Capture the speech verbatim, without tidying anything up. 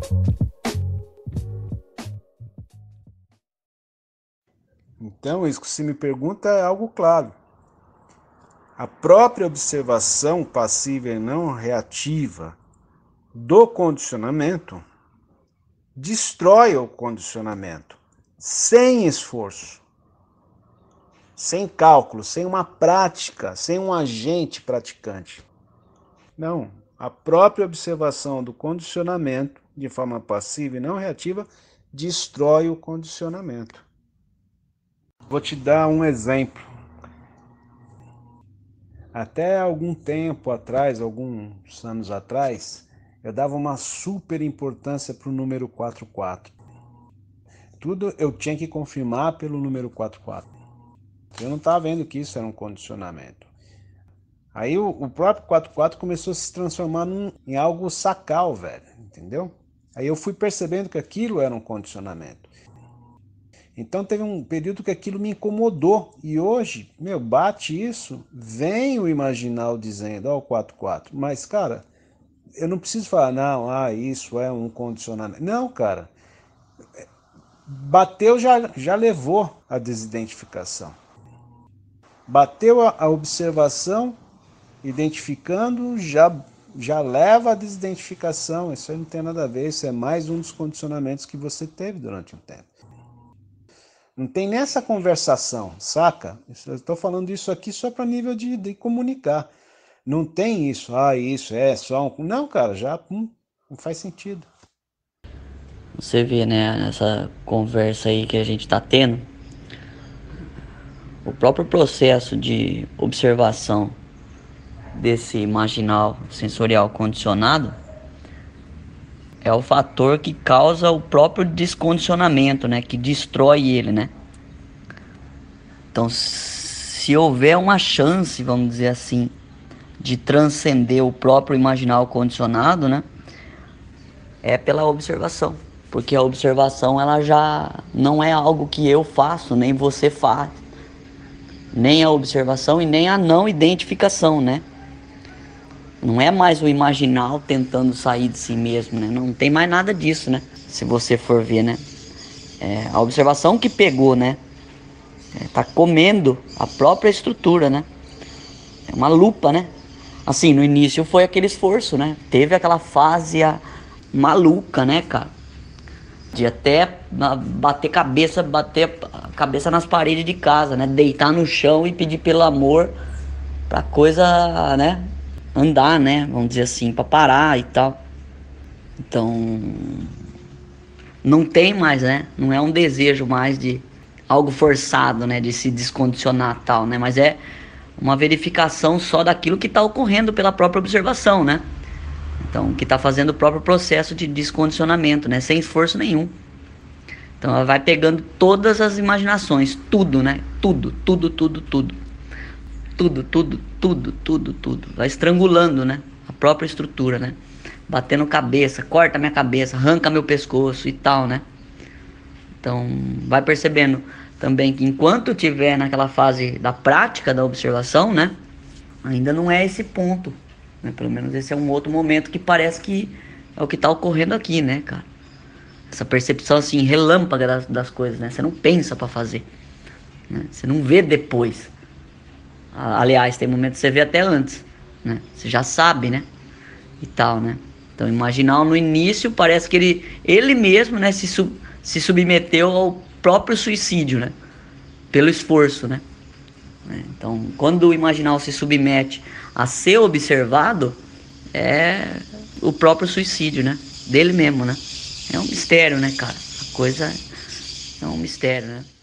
Então, isso que você me pergunta é algo claro. A própria observação passiva e não reativa do condicionamento destrói o condicionamento sem esforço, sem cálculo, sem uma prática, sem um agente praticante. Não, a própria observação do condicionamento de forma passiva e não reativa destrói o condicionamento. Vou te dar um exemplo. Até algum tempo atrás, alguns anos atrás, eu dava uma super importância para o número quatro quatro. Tudo eu tinha que confirmar pelo número quatro quatro. Eu não estava vendo que isso era um condicionamento. Aí o, o próprio quatro quatro começou a se transformar num, em algo sacal, velho, entendeu? Aí eu fui percebendo que aquilo era um condicionamento. Então teve um período que aquilo me incomodou. E hoje, meu, bate isso, vem o imaginal dizendo, ó, o quatro quatro. Mas, cara, eu não preciso falar, não, ah, isso é um condicionamento. Não, cara. Bateu, já, já levou a desidentificação. Bateu a, a observação, identificando, já, já leva a desidentificação. Isso aí não tem nada a ver, isso é mais um dos condicionamentos que você teve durante um tempo. Não tem nessa conversação, saca? Eu estou falando isso aqui só para nível de, de comunicar. Não tem isso, ah, isso é só um... Não, cara, já hum, não faz sentido. Você vê, né, essa conversa aí que a gente tá tendo, o próprio processo de observação desse imaginal sensorial condicionado é o fator que causa o próprio descondicionamento, né, que destrói ele, né? Então, se houver uma chance, vamos dizer assim, de transcender o próprio imaginal condicionado, né, é pela observação, porque a observação ela já não é algo que eu faço, nem você faz, nem a observação e nem a não identificação, né? Não é mais o imaginal tentando sair de si mesmo, né? Não tem mais nada disso, né? Se você for ver, né? É a observação que pegou, né? É, tá comendo a própria estrutura, né? É uma lupa, né? Assim, no início foi aquele esforço, né? Teve aquela fase a, maluca, né, cara? De até bater cabeça, bater a cabeça nas paredes de casa, né? Deitar no chão e pedir pelo amor pra coisa, né? Andar, né? Vamos dizer assim, pra parar e tal. Então, não tem mais, né? Não é um desejo mais de algo forçado, né? De se descondicionar tal, né? Mas é uma verificação só daquilo que está ocorrendo pela própria observação, né? Então, que está fazendo o próprio processo de descondicionamento, né? Sem esforço nenhum. Então, ela vai pegando todas as imaginações, tudo, né? Tudo, tudo, tudo, tudo. Tudo, tudo, tudo, tudo, tudo. Vai estrangulando, né? A própria estrutura, né? Batendo cabeça, corta minha cabeça, arranca meu pescoço e tal, né? Então, vai percebendo também que enquanto tiver naquela fase da prática da observação, né? Ainda não é esse ponto, né? Pelo menos esse é um outro momento que parece que é o que tá ocorrendo aqui, né, cara? Essa percepção, assim, relâmpaga das, das coisas, né? Você não pensa pra fazer, né? Você não vê depois. Aliás, tem momentos que você vê até antes, né? Você já sabe, né? E tal, né? Então, imaginar no início parece que ele, ele mesmo, né? Se, sub, se submeteu ao próprio suicídio, né? Pelo esforço, né? Então, quando o imaginal se submete a ser observado, é o próprio suicídio, né? Dele mesmo, né? É um mistério, né, cara? A coisa é um mistério, né?